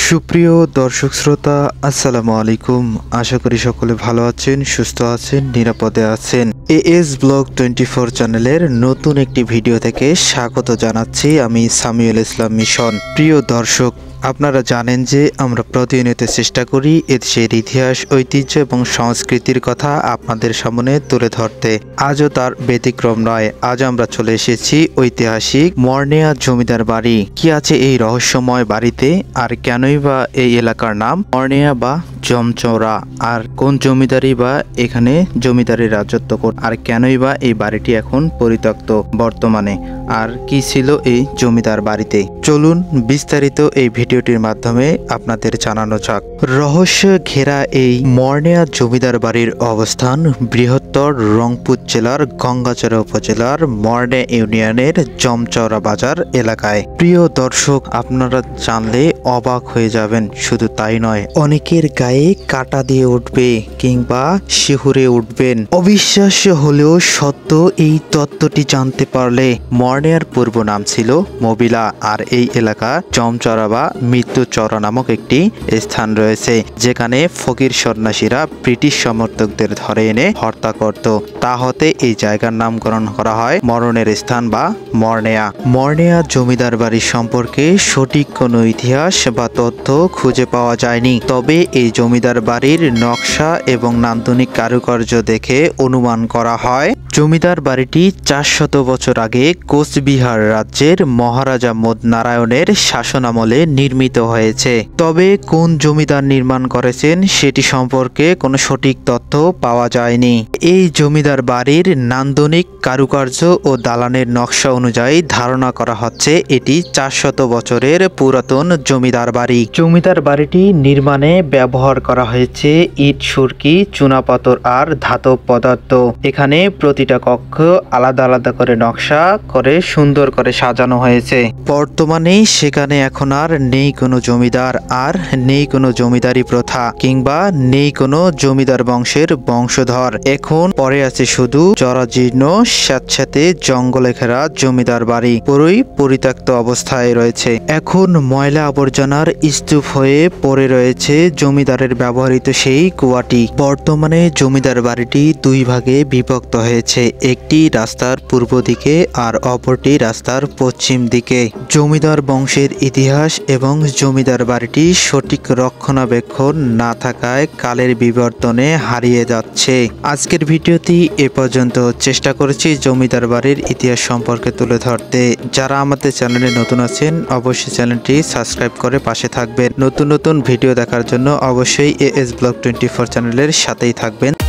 সুপ্রিয় দর্শক শ্রোতা, আসসালামু আলাইকুম। আশা করি সকলে ভালো আছেন, সুস্থ আছেন, নিরাপদে আছেন। এএস ব্লগ 24 চ্যানেলের নতুন একটি ভিডিও থেকে স্বাগত জানাচ্ছি। আমি সামিউল ইসলাম মিশন। প্রিয় দর্শক, আপনারা জানেন যে আমরা প্রতিনিয়ত চেষ্টা করি এদেশের ইতিহাস, ঐতিহ্য এবং সংস্কৃতির কথা আপনাদের সামনে তুলে ধরতে। আজও তার ব্যতিক্রম নয়। আজ আমরা চলে এসেছি ঐতিহাসিক মর্নিয়া জমিদার বাড়ি। কি আছে এই রহস্যময় বাড়িতে, আর কেনই বা এই এলাকার নাম মর্নিয়া বা জমচৌরা, আর কোন জমিদারি বা এখানে জমিদারি রাজত্ব করত, আর কেনই বা এই বাড়িটি এখন পরিত্যক্ত বর্তমানে, আর কি ছিল এই জমিদার বাড়িতে। চলুন বিস্তারিত এই ভিডিওটির মাধ্যমে আপনাদের জানানো যাক। রহস্য ঘেরা এই মর্নিয়া জমিদার বাড়ির অবস্থান বৃহত্তর রংপুর জেলার গঙ্গাচড়া উপজেলার মর্নিয়া ইউনিয়নের জমচৌরা বাজার এলাকায়। প্রিয় দর্শক, আপনারা জানলে অবাক হয়ে যাবেন। শুধু তাই নয়, অনেকের গায়ে কাটা দিয়ে উঠবে কিংবা শিহুরে উঠবেন। অবিশ্বাস্য হলেও সত্য এই তত্ত্বটি জানতে পারলে। মর্নিয়ার পূর্ব নাম ছিল মবিলা, আর এই এলাকা জমচৌরা বা মৃত্যুচৌরা নামক একটি স্থান রয়েছে, যেখানে ফকির সন্ন্যাসীরা ব্রিটিশ সমর্থকদের ধরে এনে হত্যা করত। তা হতে এই জায়গার নামকরণ করা হয় মরণের স্থান বা মর্নিয়া। মর্নিয়া জমিদার বাড়ি সম্পর্কে সঠিক কোনো ইতিহাস বা তথ্য খুঁজে পাওয়া যায়নি। তবে এই জমিদার বাড়ির নকশা এবং নান্দনিক কারুকার্য দেখে অনুমান করা হয় জমিদার বাড়িটি 400 বছর আগে কোচবিহার রাজ্যের মহারাজা নারায়ণের শাসনামলে নির্মিত হয়েছে। তবে কোন জমিদার নির্মাণ করেছেন সেটি সম্পর্কে কোনো সঠিক তথ্য পাওয়া যায়নি। এই জমিদার বাড়ির নান্দনিক কারুকার্য ও দালানের নকশা অনুযায়ী ধারণা করা হচ্ছে এটি 400 বছরের পুরাতন জমিদার বাড়ি। জমিদার বাড়িটি নির্মাণে ব্যবহার করা হয়েছে ইট, সুরকি, চুনাপাথর আর ধাতব পদার্থ। এখানে প্রতিটা কক্ষ আলাদা আলাদা করে নকশা করে সুন্দর করে সাজানো হয়েছে। বর্তমানে সেখানে এখন আর নেই কোনো জমিদার, আর নেই কোনো জমিদারি প্রথা, কিংবা নেই কোনো জমিদার বংশের বংশধর। এখন পরে আছে শুধু জরাজীর্ণ স্যাঁতস্যাঁতে জঙ্গলে ঘেরা জমিদার বাড়ি, পুরোই পরিত্যক্ত অবস্থায় রয়েছে। এখন ময়লা আবর্জনার স্তূপ হয়ে পড়ে রয়েছে জমিদারের ব্যবহৃত সেই কুয়াটি। বর্তমানে জমিদার বাড়িটি দুই ভাগে বিভক্ত হয়েছে, একটি রাস্তার পূর্ব দিকে আর অপরটি রাস্তার পশ্চিম দিকে। জমিদার বংশের ইতিহাস এবং জমিদার বাড়িটি সঠিক রক্ষণাবেক্ষণ না থাকায় কালের বিবর্তনে হারিয়ে যাচ্ছে। আজকের ভিডিওটি এ পর্যন্ত। চেষ্টা করেছি জমিদার বাড়ির ইতিহাস সম্পর্কে তুলে ধরতে। যারা আমাদের চ্যানেলে নতুন আছেন অবশ্যই চ্যানেলটি সাবস্ক্রাইব করে পাশে থাকবেন। নতুন নতুন ভিডিও দেখার জন্য অবশ্যই এএস ব্লগ 24 চ্যানেলের সাথেই থাকবেন।